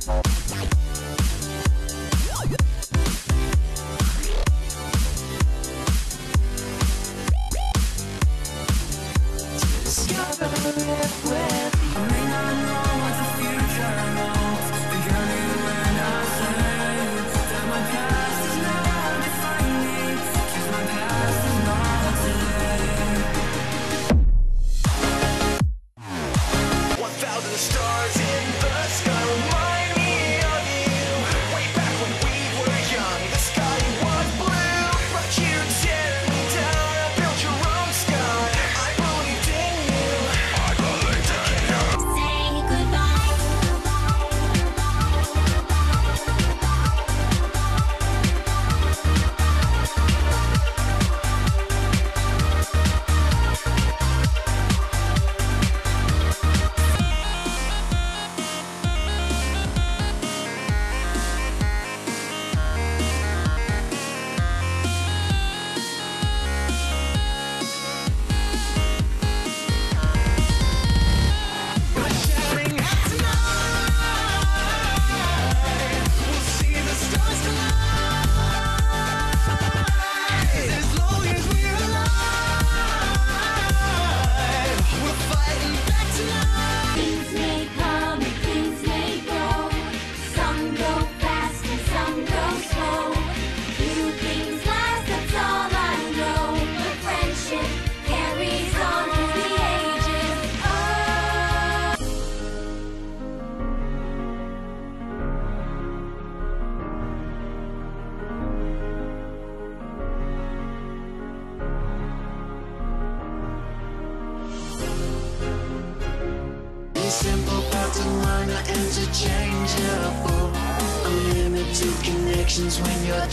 Simple pattern line are interchangeable. Unlimited connections when you're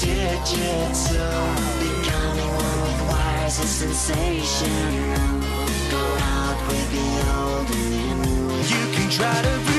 digital. Becoming one with wires is sensational. Go out with the old and the new. You can try to